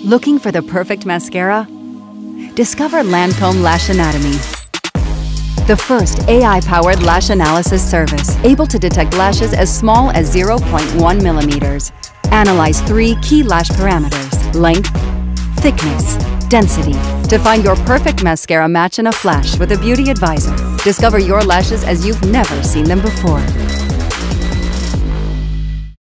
Looking for the perfect mascara? Discover Lancôme Lash Anatomy, the first AI-powered lash analysis service, able to detect lashes as small as 0.1 millimeters. Analyze 3 key lash parameters: length, thickness, density, to find your perfect mascara match in a flash with a beauty advisor. Discover your lashes as you've never seen them before.